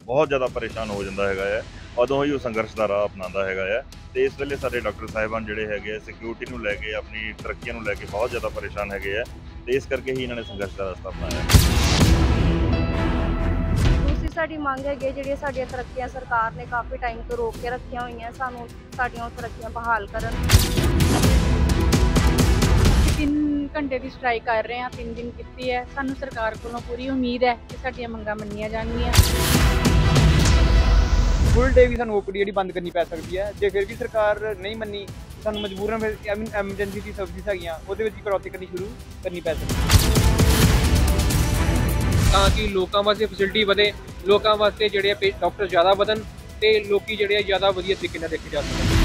बहुत ज़्यादा परेशान हो जाता है, उदों ही वो संघर्ष का राह अपनाता है। तो इस वेले सारे डॉक्टर साहिबान जोड़े है सिक्योरिटी को लैके अपनी तरक्की को लैके बहुत ज़्यादा परेशान है। तो इस करके ही इन्होंने संघर्ष का रास्ता अपनाया। दूसरी साडी मंग हैगी ਜਿਹੜੀਆਂ ਸਾਡੀਆਂ ਤਰੱਕੀਆਂ ਸਰਕਾਰ ਨੇ ਕਾਫੀ ਟਾਈਮ ਤੋਂ ਰੋਕ ਕੇ ਰੱਖੀਆਂ ਹੋਈਆਂ ਸਾਨੂੰ ਸਾਡੀਆਂ ਉਹ ਤਰੱਕੀਆਂ ਬਹਾਲ ਕਰਨ। 3 ਘੰਟੇ ਦੀ ਸਟ੍ਰਾਈਕ ਕਰ ਰਹੇ ਹਾਂ, 3 ਦਿਨ ਕੀਤੀ ਹੈ। ਸਾਨੂੰ ਸਰਕਾਰ ਕੋਲੋਂ ਪੂਰੀ ਉਮੀਦ ਹੈ ਕਿ ਸਾਡੀਆਂ ਮੰਗਾਂ ਮੰਨੀਆਂ ਜਾਣਗੀਆਂ। ਫੁੱਲ ਡੇ ਵੀ ਸਾਨੂੰ ਓਪੀਡੀ ਜਿਹੜੀ ਬੰਦ ਕਰਨੀ ਪੈ ਸਕਦੀ ਹੈ। ਜੇ ਫਿਰ ਵੀ ਸਰਕਾਰ ਨਹੀਂ ਮੰਨੀ ਸਾਨੂੰ ਮਜਬੂਰਨ ਫਿਰ ਐਮਰਜੈਂਸੀ ਦੀ ਸਰਵਿਸ ਹੈਗੀਆਂ ਉਹਦੇ ਵਿੱਚ ਕਟੌਤੀ ਕਰਨੀ ਸ਼ੁਰੂ ਕਰਨੀ ਪੈ ਸਕਦੀ ਹੈ ਤਾਂ ਕਿ ਲੋਕਾਂ ਵਾਸਤੇ ਫੈਸਿਲਿਟੀ ਵਧੇ, ਲੋਕਾਂ ਵਾਸਤੇ ਜਿਹੜੇ ਡਾਕਟਰ ਜ਼ਿਆਦਾ ਵਧਣ ਤੇ ਲੋਕੀ ਜਿਹੜੇ ਜ਼ਿਆਦਾ ਵਧੀਆ ਤਰੀਕੇ ਨਾਲ ਦੇਖੇ ਜਾ ਸਕਣ।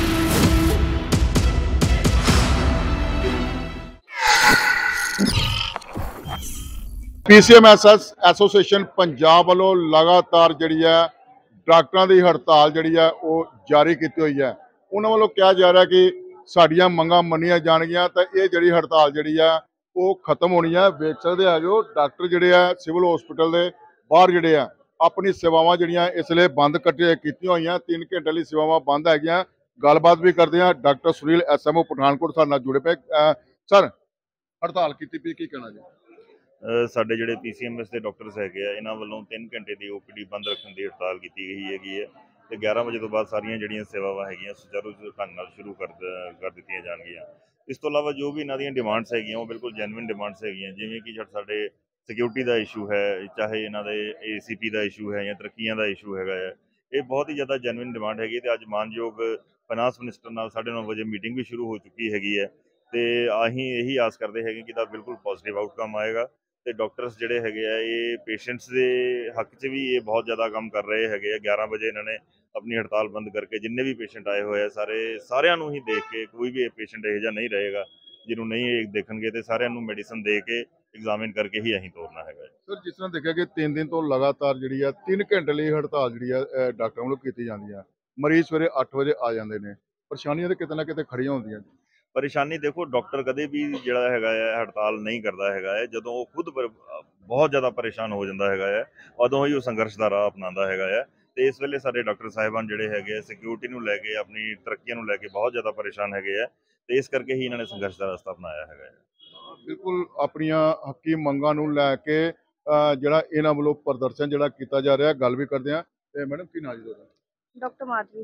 PCMSS ਐਸੋਸੀਏਸ਼ਨ ਪੰਜਾਬ ਵੱਲੋਂ ਲਗਾਤਾਰ ਜਿਹੜੀ ਹੈ ਡਾਕਟਰਾਂ ਦੀ ਹੜਤਾਲ ਜਿਹੜੀ ਹੈ ਉਹ ਜਾਰੀ ਕੀਤੀ ਹੋਈ ਹੈ। ਉਹਨਾਂ ਵੱਲੋਂ ਕਿਹਾ ਜਾ ਰਿਹਾ ਕਿ ਸਾਡੀਆਂ ਮੰਗਾਂ ਮੰਨੀਆਂ ਜਾਣਗੀਆਂ ਤਾਂ ਇਹ ਜਿਹੜੀ ਹੜਤਾਲ ਜਿਹੜੀ ਆ ਉਹ ਖਤਮ ਹੋਣੀ ਹੈ। ਵੇਖ ਸਕਦੇ ਆ ਜੋ ਡਾਕਟਰ ਜਿਹੜੇ ਆ ਸਿਵਲ ਹਸਪੀਟਲ ਦੇ ਬਾਹਰ ਜਿਹੜੇ ਆ ਆਪਣੀ ਸੇਵਾਵਾਂ ਜਿਹੜੀਆਂ ਇਸ ਲਈ ਬੰਦ ਕੀਤੀਆਂ ਹੋਈਆਂ। 3 ਘੰਟੇ ਲਈ ਸੇਵਾਵਾਂ ਬੰਦ ਹੈਗੀਆਂ। ਗੱਲਬਾਤ ਵੀ ਕਰਦੇ ਆ ਡਾਕਟਰ ਸੁਨੀਲ SMO ਪਠਾਨਕੋਟ ਸਾਡੇ ਨਾਲ ਜੁੜੇ ਪਏ। ਸਰ ਹੜਤਾਲ ਕੀਤੀ ਪਈ, ਕੀ ਕਹਿਣਾ ਜੀ? ਸਾਡੇ ਜਿਹੜੇ PCMS ਦੇ ਡਾਕਟਰਸ ਹੈਗੇ ਆ ਇਹਨਾਂ ਵੱਲੋਂ 3 ਘੰਟੇ ਦੀ OPD ਬੰਦ ਰੱਖਣ ਦੀ ਹੜਤਾਲ ਕੀਤੀ ਗਈ ਹੈਗੀ ਹੈ ਤੇ 11 ਵਜੇ ਤੋਂ ਬਾਅਦ ਸਾਰੀਆਂ ਜਿਹੜੀਆਂ ਸੇਵਾਵਾਂ ਹੈਗੀਆਂ ਸੁਚਾਰੂ ਢੰਗ ਨਾਲ ਸ਼ੁਰੂ ਕਰ ਦਿੱਤੀਆਂ ਜਾਣਗੀਆਂ। ਇਸ ਤੋਂ ਇਲਾਵਾ ਜੋ ਵੀ ਇਹਨਾਂ ਦੀਆਂ ਡਿਮਾਂਡਸ ਹੈਗੀਆਂ ਉਹ ਬਿਲਕੁਲ ਜੈਨੂਇਨ ਡਿਮਾਂਡਸ ਹੈਗੀਆਂ, ਜਿਵੇਂ ਕਿ ਸਾਡੇ ਸਿਕਿਉਰਿਟੀ ਦਾ ਇਸ਼ੂ ਹੈ, ਚਾਹੇ ਇਹਨਾਂ ਦੇ ACP ਦਾ ਇਸ਼ੂ ਹੈ ਜਾਂ ਤਰੱਕੀਆਂ ਦਾ ਇਸ਼ੂ ਹੈਗਾ ਹੈ, ਇਹ ਬਹੁਤ ਹੀ ਜ਼ਿਆਦਾ ਜੈਨੂਇਨ ਡਿਮਾਂਡ ਹੈਗੀ। ਤੇ ਅੱਜ ਮਾਨਯੋਗ ਫਾਈਨਾਂਸ ਮਿਨਿਸਟਰ ਨਾਲ 9:30 ਵਜੇ ਮੀਟਿੰਗ ਵੀ ਸ਼ੁਰੂ ਹੋ ਚੁੱਕੀ ਹੈਗੀ ਹੈ ਤੇ ਅਸੀਂ ਇਹੀ ਆਸ ਕਰਦੇ ਹੈਗੇ ਕਿ ਇਹਦਾ ਬਿਲਕੁਲ ਪੋਜ਼ਿਟਿਵ ਆਊਟਕਮ ਆਏਗਾ ਤੇ ਡਾਕਟਰਸ ਜਿਹੜੇ ਹੈਗੇ ਆ ਇਹ ਪੇਸ਼ੈਂਟਸ ਦੇ ਹੱਕ 'ਚ ਵੀ ਇਹ ਬਹੁਤ ਜ਼ਿਆਦਾ ਕੰਮ ਕਰ ਰਹੇ ਹੈਗੇ ਆ। 11 ਵਜੇ ਇਹਨਾਂ ਨੇ ਆਪਣੀ ਹੜਤਾਲ ਬੰਦ ਕਰਕੇ ਜਿੰਨੇ ਵੀ ਪੇਸ਼ੈਂਟ ਆਏ ਹੋਏ ਆ ਸਾਰਿਆਂ ਨੂੰ ਹੀ ਦੇਖ ਕੇ, ਕੋਈ ਵੀ ਪੇਸ਼ੈਂਟ ਇਹੋ ਜਿਹਾ ਨਹੀਂ ਰਹੇਗਾ ਜਿਹਨੂੰ ਨਹੀਂ ਦੇਖਣਗੇ ਤੇ ਸਾਰਿਆਂ ਨੂੰ ਮੈਡੀਸਨ ਦੇ ਕੇ ਐਗਜ਼ਾਮਿਨ ਕਰਕੇ ਹੀ ਅਸੀਂ ਤੋਰਨਾ ਹੈਗਾ। ਸਰ ਜਿਸ ਤਰ੍ਹਾਂ ਦੇਖਿਆ ਕਿ 3 ਦਿਨ ਤੋਂ ਲਗਾਤਾਰ ਜਿਹੜੀ ਆ 3 ਘੰਟੇ ਲਈ ਹੜਤਾਲ ਜਿਹੜੀ ਆ ਡਾਕਟਰਾਂ ਵੱਲੋਂ ਕੀਤੀ ਜਾਂਦੀ ਆ। ਮਰੀਜ਼ ਸਵੇਰੇ 8 ਵਜੇ ਆ ਜਾਂਦੇ ਨੇ, ਪਰੇਸ਼ਾਨੀਆਂ ਤਾਂ ਕਿਤੇ ਨਾ ਕਿਤੇ ਖੜੀਆਂ ਹੁੰਦੀਆਂ ਜੀ। ਪਰੇਸ਼ਾਨੀ ਦੇਖੋ, ਡਾਕਟਰ ਕਦੇ ਵੀ ਜਿਹੜਾ ਹੈਗਾ ਹੈ ਹੜਤਾਲ ਨਹੀਂ ਕਰਦਾ ਹੈਗਾ ਹੈ। ਜਦੋਂ ਉਹ ਖੁਦ ਬਹੁਤ ਜ਼ਿਆਦਾ ਪਰੇਸ਼ਾਨ ਹੋ ਜਾਂਦਾ ਹੈਗਾ ਹੈ ਉਦੋਂ ਹੀ ਉਹ ਸੰਘਰਸ਼ ਦਾ ਰਾਹ ਅਪਣਾਉਂਦਾ ਹੈਗਾ ਹੈ। ਤੇ ਇਸ ਵੇਲੇ ਸਾਡੇ ਡਾਕਟਰ ਸਾਹਿਬਾਨ ਜਿਹੜੇ ਹੈਗੇ ਆ ਸਿਕਿਉਰਿਟੀ ਨੂੰ ਲੈ ਕੇ, ਆਪਣੀ ਤਰੱਕੀਆਂ ਨੂੰ ਲੈ ਕੇ ਬਹੁਤ ਜ਼ਿਆਦਾ ਪਰੇਸ਼ਾਨ ਹੈਗੇ ਆ ਤੇ ਇਸ ਕਰਕੇ ਹੀ ਇਹਨਾਂ ਨੇ ਸੰਘਰਸ਼ ਦਾ ਰਸਤਾ ਅਪਣਾਇਆ ਹੈਗਾ ਹੈ। ਬਿਲਕੁਲ ਆਪਣੀਆਂ ਹੱਕੀ ਮੰਗਾਂ ਨੂੰ ਲੈ ਕੇ ਜਿਹੜਾ ਇਹਨਾਂ ਵੱਲੋਂ ਪ੍ਰਦਰਸ਼ਨ ਜਿਹੜਾ ਕੀਤਾ ਜਾ ਰਿਹਾ, ਗੱਲ ਵੀ ਕਰਦੇ ਆ। ਤੇ ਮੈਡਮ ਕੀ ਨਾਂ ਜੀ ਤੁਹਾਡਾ? ਡਾਕਟਰ ਮਾਧਵੀ।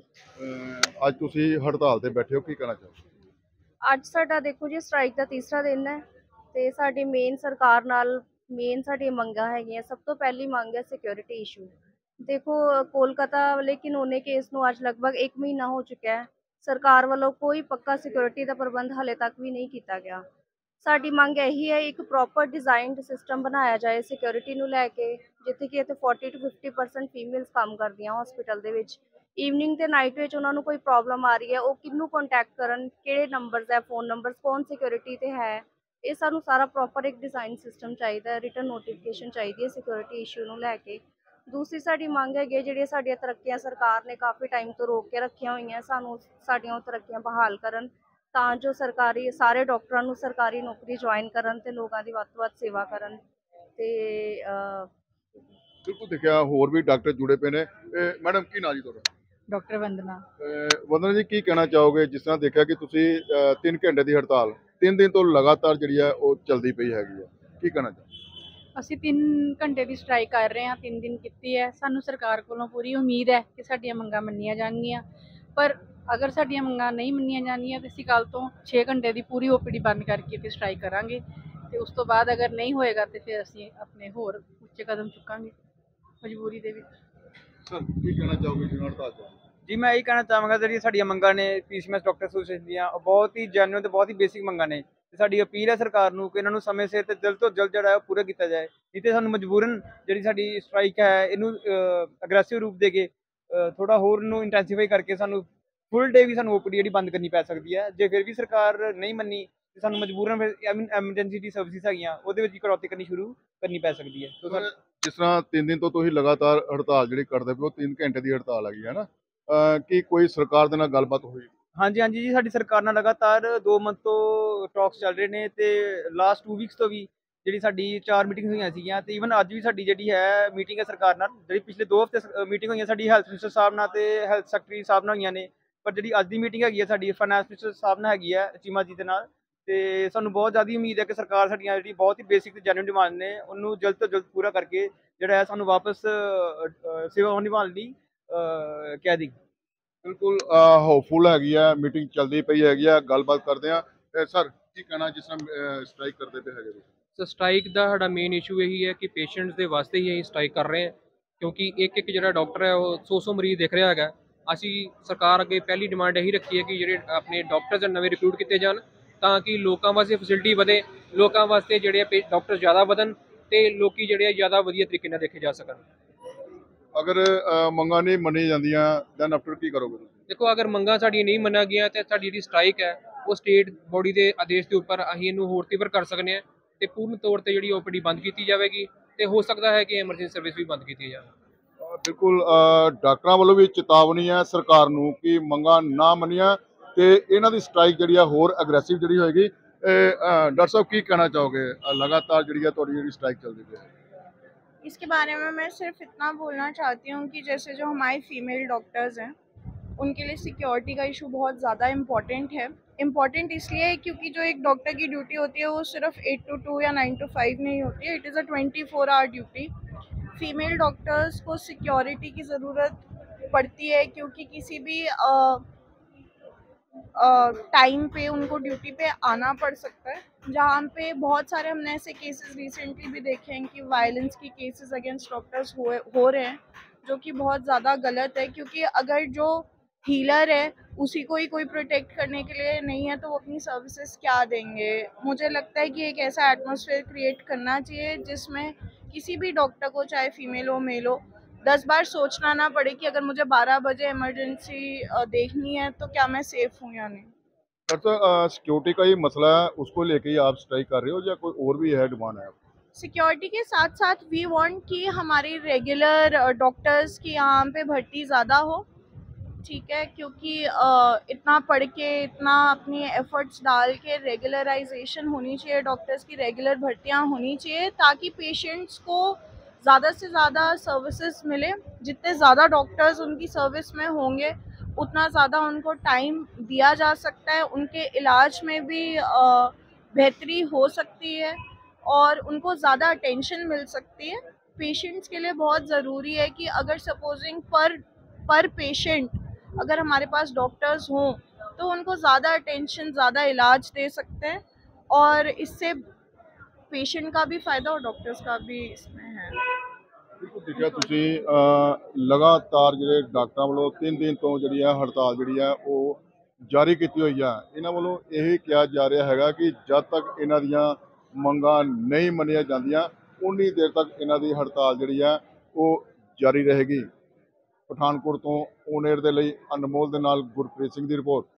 ਅੱਜ ਤੁਸੀਂ ਹੜਤਾਲ ਤੇ ਬੈਠੇ ਹੋ, ਕੀ ਕਹਿਣਾ ਚਾਹੋਗੇ? ਅੱਜ ਸਾਡਾ ਦੇਖੋ ਜੀ ਸਟ੍ਰਾਈਕ ਦਾ ਤੀਸਰਾ ਦਿਨ ਹੈ ਤੇ ਸਾਡੀ ਮੇਨ ਸਰਕਾਰ ਨਾਲ ਸਾਡੀਆਂ ਮੰਗਾਂ ਹੈਗੀਆਂ। ਸਭ ਤੋਂ ਪਹਿਲੀ ਮੰਗ ਹੈ ਸਿਕਿਉਰਿਟੀ ਇਸ਼ੂ। ਦੇਖੋ ਕੋਲਕਾਤਾ ਵਾਲੇ ਕਾਨੂੰਨੀ ਕੇਸ ਨੂੰ ਅੱਜ ਲਗਭਗ 1 ਮਹੀਨਾ ਹੋ ਚੁੱਕਿਆ ਹੈ। ਸਰਕਾਰ ਵੱਲੋਂ ਕੋਈ ਪੱਕਾ ਸਿਕਿਉਰਿਟੀ ਦਾ ਪ੍ਰਬੰਧ ਹਾਲੇ ਤੱਕ ਵੀ ਨਹੀਂ ਕੀਤਾ ਗਿਆ। ਸਾਡੀ ਮੰਗ ਇਹੀ ਹੈ ਇੱਕ ਪ੍ਰੋਪਰ ਡਿਜ਼ਾਈਨਡ ਸਿਸਟਮ ਬਣਾਇਆ ਜਾਏ ਸਿਕਿਉਰਿਟੀ ਨੂੰ ਲੈ ਕੇ, ਜਿੱਥੇ ਕਿ ਇੱਥੇ 40 to 50% ਫੀਮੇਲਸ ਕੰਮ ਕਰਦੀਆਂ ਹਸਪੀਟਲ ਦੇ ਵਿੱਚ। ਈਵਨਿੰਗ ਤੇ ਨਾਈਟ ਵਿੱਚ ਉਹਨਾਂ ਨੂੰ ਕੋਈ ਪ੍ਰੋਬਲਮ ਆ ਰਹੀ ਹੈ, ਉਹ ਕਿਹਨੂੰ ਕੰਟੈਕਟ ਕਰਨ, ਕਿਹੜੇ ਨੰਬਰਸ ਹੈ, ਫੋਨ ਨੰਬਰਸ, ਕੌਣ ਸਿਕਿਉਰਿਟੀ ਤੇ ਹੈ, ਇਹ ਸਾਨੂੰ ਸਾਰਾ ਪ੍ਰੋਪਰ ਇੱਕ ਡਿਜ਼ਾਈਨ ਸਿਸਟਮ ਚਾਹੀਦਾ ਹੈ। ਰਿਟਨ ਨੋਟੀਫਿਕੇਸ਼ਨ ਚਾਹੀਦੀ ਹੈ ਸਿਕਿਉਰਿਟੀ ਇਸ਼ੂ ਨੂੰ ਲੈ ਕੇ। ਦੂਸਰੀ ਸਾਡੀ ਮੰਗ ਹੈਗੀ ਜਿਹੜੀਆਂ ਸਾਡੀਆਂ ਤਰੱਕੀਆਂ ਸਰਕਾਰ ਨੇ ਕਾਫੀ ਟਾਈਮ ਤੋਂ ਰੋਕ ਕੇ ਰੱਖੀਆਂ ਹੋਈਆਂ, ਸਾਨੂੰ ਸਾਡੀਆਂ ਉਹ ਤਰੱਕੀਆਂ ਬਹਾਲ ਕਰਨ ਤਾਂ ਜੋ ਸਰਕਾਰੀ ਸਾਰੇ ਡਾਕਟਰਾਂ ਨੂੰ ਸਰਕਾਰੀ ਨੌਕਰੀ ਜੁਆਇਨ ਕਰਨ ਤੇ ਲੋਕਾਂ ਦੀ ਵੱਧ ਤੋਂ ਵੱਧ ਸੇਵਾ ਕਰਨ। ਤੇ ਬਿਲਕੁਲ ਦੇਖਿਆ ਹੋਰ ਵੀ ਡਾਕਟਰ ਜੁੜੇ ਪਏ ਨੇ। ਮੈਡਮ ਕੀ ਨਾਂ ਜੀ ਤੁਹਾਡਾ? ਡਾਕਟਰ ਵੰਦਨਾ। ਵੰਦਨਾ ਜੀ ਕੀ ਕਹਿਣਾ ਚਾਹੋਗੇ? ਜਿਸ ਤਰ੍ਹਾਂ ਦੇਖਿਆ ਕਿ ਤੁਸੀਂ 3 ਘੰਟੇ ਦੀ ਹੜਤਾਲ 3 ਦਿਨ ਤੋਂ ਲਗਾਤਾਰ ਜਿਹੜੀ ਹੈ ਉਹ ਚੱਲਦੀ ਪਈ ਹੈਗੀ ਹੈ, ਕੀ ਕਹਿਣਾ ਚਾਹੋਗੇ? ਅਸੀਂ 3 ਘੰਟੇ ਦੀ ਸਟ੍ਰਾਈਕ ਕਰ ਰਹੇ ਹਾਂ, 3 ਦਿਨ ਕੀਤੀ ਹੈ। ਸਾਨੂੰ ਸਰਕਾਰ ਕੋਲੋਂ ਪੂਰੀ ਉਮੀਦ ਹੈ ਕਿ ਸਾਡੀਆਂ ਮੰਗਾਂ ਮੰਨੀਆਂ ਜਾਣਗੀਆਂ। ਪਰ ਅਗਰ ਸਾਡੀਆਂ ਮੰਗਾਂ ਨਹੀਂ ਮੰਨੀਆਂ ਜਾਂਦੀਆਂ ਤਾਂ ਅਸੀਂ ਕੱਲ੍ਹ ਤੋਂ 6 ਘੰਟੇ ਦੀ ਪੂਰੀ OPD ਬੰਦ ਕਰਕੇ ਤੇ ਸਟ੍ਰਾਈਕ ਕਰਾਂਗੇ ਤੇ ਉਸ ਤੋਂ ਬਾਅਦ ਅਗਰ ਨਹੀਂ ਹੋਏਗਾ ਤੇ ਫਿਰ ਅਸੀਂ ਆਪਣੇ ਹੋਰ ਉੱਚੇ ਕਦਮ ਚੁੱਕਾਂਗੇ ਮਜਬੂਰੀ ਦੇ ਵਿੱਚ। ਸਰ ਕੀ ਕਹਿਣਾ ਚਾਹੋਗੇ ਜੀ ਹੜਤਾਲ ਤੇ? ਜੀ ਮੈਂ ਇਹੀ ਕਹਿਣਾ ਚਾਹਾਂਗਾ ਜਿਹੜੀਆਂ ਸਾਡੀਆਂ ਮੰਗਾਂ ਨੇ PCMS ਡਾਕਟਰ ਐਸੋਸੀਏਸ਼ਨ ਦੀਆਂ ਉਹ ਬਹੁਤ ਹੀ ਜੈਨੂਇਨ ਤੇ ਬਹੁਤ ਹੀ ਬੇਸਿਕ ਮੰਗਾਂ ਨੇ ਤੇ ਸਾਡੀ ਅਪੀਲ ਹੈ ਸਰਕਾਰ ਨੂੰ ਕਿ ਇਹਨਾਂ ਨੂੰ ਸਮੇਂ ਸਿਰ ਤੇ ਜਲਦ ਤੋਂ ਜਲਦ ਜਿਹੜਾ ਹੈ ਉਹ ਪੂਰਾ ਕੀਤਾ ਜਾਏ। ਨਹੀਂ ਤੇ ਸਾਨੂੰ ਮਜਬੂਰਨ ਜਿਹੜੀ ਸਾਡੀ ਸਟ੍ਰਾਈਕ ਹੈ ਇਹਨੂੰ ਅਗਰੈਸਿਵ ਰੂਪ ਦੇ ਕੇ ਥੋੜਾ ਹੋਰ ਨੂੰ ਇੰਟੈਂਸੀਫਾਈ ਕਰਕੇ ਸਾਨੂੰ ਫੁੱਲ ਡੇ ਵੀ ਸਾਨੂੰ OPD ਜਿਹੜੀ ਬੰਦ ਕਰਨੀ ਪੈ ਸਕਦੀ ਹੈ। ਜੇ ਫਿਰ ਵੀ ਸਰਕਾਰ ਨਹੀਂ ਮੰਨੀ ਤੇ ਸਾਨੂੰ ਮਜਬੂਰਨ ਫਿਰ ਐਮਰਜੈਂਸੀ ਦੀ ਸਰਵਿਸ ਹੈਗੀਆਂ ਉਹਦੇ ਵਿੱਚ ਕਟੌਤੀ ਕਰਨੀ ਸ਼ੁਰੂ ਕਰਨੀ ਪੈ ਸਕਦੀ ਹੈ। ਜਿਸ ਤਰ੍ਹਾਂ 3 ਦਿਨ ਤੋਂ ਤੁਸੀਂ ਲਗਾਤਾਰ ਹੜਤਾਲ ਜਿਹੜੀ ਕਰਦੇ ਪਏ ਹੋ, 3 ਘੰਟੇ ਦੀ ਹੜਤਾਲ ਹੈਗੀ ਹੈ ਨਾ, ਕੀ ਕੋਈ ਸਰਕਾਰ ਦੇ ਨਾਲ ਗੱਲਬਾਤ ਹੋਈ? ਹਾਂਜੀ ਹਾਂਜੀ ਜੀ, ਸਾਡੀ ਸਰਕਾਰ ਨਾਲ ਲਗਾਤਾਰ 2 ਮੰਥ ਤੋਂ ਟਾਕਸ ਚੱਲ ਰਹੇ ਨੇ ਤੇ ਲਾਸਟ 2 ਵੀਕਸ ਤੋਂ ਵੀ ਜਿਹੜੀ ਸਾਡੀ 4 ਮੀਟਿੰਗਸ ਹੋਈਆਂ ਸੀਗੀਆਂ ਤੇ ਈਵਨ ਅੱਜ ਵੀ ਸਾਡੀ ਜਿਹੜੀ ਹੈ ਮੀਟਿੰਗ ਹੈ ਸਰਕਾਰ ਨਾਲ, ਜਿਹੜੀ ਪਿਛਲੇ 2 ਹਫ਼ਤੇ ਮੀਟਿੰਗ ਹੋਈਆਂ ਸਾਡੀ ਹੈਲਥ ਮਿਨਿਸਟਰ ਸਾਹਿਬ ਨਾਲ ਤੇ ਹੈਲਥ ਸੈਕਟਰੀ ਸਾਹਿਬ ਨਾਲ ਹੋਈਆਂ ਨੇ, ਪਰ ਜਿਹੜੀ ਅੱਜ ਦੀ ਮੀਟਿੰਗ ਹੈਗੀ ਹੈ ਸਾਡੀ ਫਾਈਨੈਂਸ ਮਿਨਿਸਟਰ ਸਾਹਿਬ ਨਾਲ ਹੈਗੀ ਹੈ ਚੀਮਾ ਜੀ ਦੇ ਨਾਲ। ਤੇ ਸਾਨੂੰ ਬਹੁਤ ਜ਼ਿਆਦਾ ਉਮੀਦ ਹੈ ਕਿ ਸਰਕਾਰ ਸਾਡੀਆਂ ਜਿਹੜੀ ਬਹੁਤ ਹੀ ਬੇਸਿਕ ਤੇ ਜੈਨੂਇਨ ਡਿਮਾਂਡ ਨੇ ਉਹਨੂੰ ਜਲਦ ਤੋਂ ਜਲਦ ਪੂਰਾ ਕਰਕੇ ਜਿਹੜਾ ਹੈ ਸਾਨੂੰ ਵਾਪਸ ਸੇਵਾ ਨਿਭਾਉਣ ਲਈ ਕਹਿ ਦੇਗੀ। ਬਿਲਕੁਲ ਹੋਪਫੁਲ ਹੈਗੀ ਆ, ਮੀਟਿੰਗ ਚੱਲਦੀ ਪਈ ਹੈਗੀ ਆ, ਗੱਲਬਾਤ ਕਰਦੇ ਆ। ਸਰ ਕੀ ਕਹਿਣਾ ਜਿਸ ਤਰ੍ਹਾਂ ਸਟ੍ਰਾਈਕ ਕਰਦੇ ਪਏ ਹੈਗੇ ਤੁਸੀਂ? ਸੋ ਸਟ੍ਰਾਈਕ ਦਾ ਸਾਡਾ ਮੇਨ ਇਸ਼ੂ ਇਹੀ ਹੈ ਕਿ ਪੇਸ਼ੈਂਟਸ ਦੇ ਵਾਸਤੇ ਹੀ ਅਸੀਂ ਸਟ੍ਰਾਈਕ ਕਰ ਰਹੇ ਹਾਂ, ਕਿਉਂਕਿ ਇੱਕ ਇੱਕ ਜਿਹੜਾ ਡਾਕਟਰ ਹੈ ਉਹ 100 ਮਰੀਜ਼ ਦੇਖ ਰਿਹਾ ਹੈਗਾ। ਅਸੀਂ ਸਰਕਾਰ ਅੱਗੇ ਪਹਿਲੀ ਡਿਮਾਂਡ ਇਹੀ ਰੱਖੀ ਹੈ ਕਿ ਜਿਹੜੇ ਆਪਣੇ ਡਾਕਟਰਸ ਨਵੇਂ ਰਿਕਰੂਟ ਕੀਤੇ ਜਾਣ ਤਾਂ ਕਿ ਲੋਕਾਂ ਵਾਸਤੇ ਫੈਸਿਲਿਟੀ ਵਧੇ, ਲੋਕਾਂ ਵਾਸਤੇ ਜਿਹੜੇ ਡਾਕਟਰ ਜ਼ਿਆਦਾ ਵਧਣ ਤੇ ਲੋਕੀ ਜਿਹੜੇ ਜ਼ਿਆਦਾ ਵਧੀਆ ਤਰੀਕੇ ਨਾਲ ਦੇਖੇ ਜਾ ਸਕਣ। ਅਗਰ ਮੰਗਾਂ ਨਹੀਂ ਮੰਨੀਆਂ ਜਾਂਦੀਆਂ ਦੈਨ ਆਫਟਰ ਕੀ ਕਰੋਗੇ ਤੁਸੀਂ? ਦੇਖੋ, ਅਗਰ ਮੰਗਾਂ ਸਾਡੀਆਂ ਨਹੀਂ ਮੰਨੀਆਂ ਗਈਆਂ ਤੇ ਸਾਡੀ ਜਿਹੜੀ ਸਟ੍ਰਾਈਕ ਹੈ ਉਹ ਸਟੇਟ ਬੋਡੀ ਦੇ ਆਦੇਸ਼ ਦੇ ਉੱਪਰ ਅਸੀਂ ਇਹਨੂੰ ਹੋਰ ਤੀਬਰ ਕਰ ਸਕਦੇ ਹਾਂ ਤੇ ਪੂਰਨ ਤੌਰ ਤੇ ਜਿਹੜੀ ਓਪੀਡੀ ਬੰਦ ਕੀਤੀ ਜਾਵੇਗੀ ਤੇ ਹੋ ਸਕਦਾ ਹੈ ਕਿ ਐਮਰਜੈਂਸੀ ਸਰਵਿਸ ਵੀ ਬੰਦ ਕੀਤੀ ਜਾਵੇ। ਬਿਲਕੁਲ ਡਾਕਟਰਾਂ ਵੱਲੋਂ ਵੀ ਚੇਤਾਵਨੀ ਹੈ ਸਰਕਾਰ ਨੂੰ ਕਿ ਮੰਗਾਂ ਨਾ ਮੰਨੀਆਂ ਤੇ ਇਹਨਾਂ ਦੀ ਸਟ੍ਰਾਈਕ ਜਿਹੜੀ ਆ ਹੋਰ ਅਗਰੈਸਿਵ ਜਿਹੜੀ ਹੋਏਗੀ। ਡਾਕਟਰ ਸਾਹਿਬ ਕੀ ਕਹਿਣਾ ਚਾਹੋਗੇ, ਲਗਾਤਾਰ ਜਿਹੜੀ ਆ ਤੁਹਾਡੀ ਜਿਹੜੀ ਸਟ੍ਰਾਈਕ ਚੱਲਦੀ ਪਈ ਹੈ? इसके बारे में मैं सिर्फ इतना बोलना चाहती हूँ कि जैसे जो हमारे फीमेल डॉक्टर्स हैं उनके लिए सिक्योरिटी का इशू बहुत ज़्यादा इम्पॉर्टेंट है। इम्पॉर्टेंट इसलिए है क्योंकि जो एक डॉक्टर की ड्यूटी होती है वो सिर्फ 8 to 2 या 9 to 5 नहीं होती है, it is a 24 hour duty. Female doctors को सिक्योरिटी की ज़रूरत पड़ती है क्योंकि किसी भी टाइम पे उनको ड्यूटी पे आना पड़ सकता है, जहाँ पे बहुत सारे हमने ऐसे केसेस रिसेंटली भी देखे हैं कि वायलेंस की केसेस अगेंस्ट डॉक्टर्स हो रहे हैं, जो कि बहुत ज़्यादा गलत है। क्योंकि अगर जो हीलर है उसी को ही कोई प्रोटेक्ट करने के लिए नहीं है तो वो अपनी सर्विसेज क्या देंगे। मुझे लगता है कि एक ऐसा एटमॉस्फेयर क्रिएट करना चाहिए जिसमें किसी भी डॉक्टर को, चाहे फीमेल हो मेल हो, 10 बार सोचना ना पड़े कि अगर मुझे 12 बजे इमरजेंसी देखनी है तो क्या मैं सेफ हूँ या नहीं। डॉक्टर सिक्योरिटी का ही मसला है, उसको लेके ही आप स्ट्राइक कर रहे हो या कोई और भी है डिमांड है? सिक्योरिटी के साथ साथ वी वांट कि हमारी रेगुलर डॉक्टर्स की यहाँ पे भर्ती ज़्यादा हो, ठीक है, क्योंकि इतना पढ़ के, इतना अपनी एफर्ट्स डाल के रेगुलराइजेशन होनी चाहिए, डॉक्टर्स की रेगुलर भर्तियाँ होनी चाहिए ताकि पेशेंट्स को ज़्यादा से ज़्यादा सर्विसेज मिले। जितने ज़्यादा डॉक्टर्स उनकी सर्विस में होंगे उतना ज़्यादा उनको टाइम दिया जा सकता है, उनके इलाज में भी बेहतरी हो सकती है और उनको ज़्यादा अटेंशन मिल सकती है। पेशेंट्स के लिए बहुत ज़रूरी है कि अगर सपोजिंग पर पेशेंट अगर हमारे पास डॉक्टर्स हों तो उनको ज़्यादा अटेंशन, ज़्यादा इलाज दे सकते हैं और इससे पेशेंट का भी फ़ायदा और डॉक्टर्स का भी इसमें है। ਬਿਲਕੁਲ ਦੇਖਿਆ ਤੁਸੀਂ ਲਗਾਤਾਰ ਜਿਹੜੇ ਡਾਕਟਰਾਂ ਵੱਲੋਂ 3 ਦਿਨ ਤੋਂ ਜਿਹੜੀ ਆ ਹੜਤਾਲ ਜਿਹੜੀ ਆ ਉਹ ਜਾਰੀ ਕੀਤੀ ਹੋਈ ਆ। ਇਹਨਾਂ ਵੱਲੋਂ ਇਹ ਕਿਹਾ ਜਾ ਰਿਹਾ ਹੈਗਾ ਕਿ ਜਦ ਤੱਕ ਇਹਨਾਂ ਦੀਆਂ ਮੰਗਾਂ ਨਹੀਂ ਮੰਨੀਆਂ ਜਾਂਦੀਆਂ ਉਨੀ ਦੇਰ ਤੱਕ ਇਹਨਾਂ ਦੀ ਹੜਤਾਲ ਜਿਹੜੀ ਆ ਉਹ ਜਾਰੀ ਰਹੇਗੀ। ਪਠਾਨਕੋਟ ਤੋਂ ਔਨ 에ਅਰ ਦੇ ਲਈ ਅਨਮੋਲ ਦੇ ਨਾਲ ਗੁਰਪ੍ਰੀਤ ਸਿੰਘ ਦੀ ਰਿਪੋਰਟ।